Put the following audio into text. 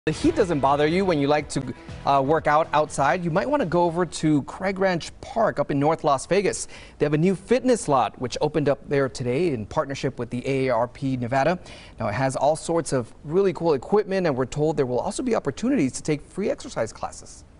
The heat doesn't bother you when you like to work out outside. You might want to go over to Craig Ranch Park up in North Las Vegas. They have a new fitness lot which opened up there today in partnership with the AARP Nevada. Now it has all sorts of really cool equipment, and we're told there will also be opportunities to take free exercise classes.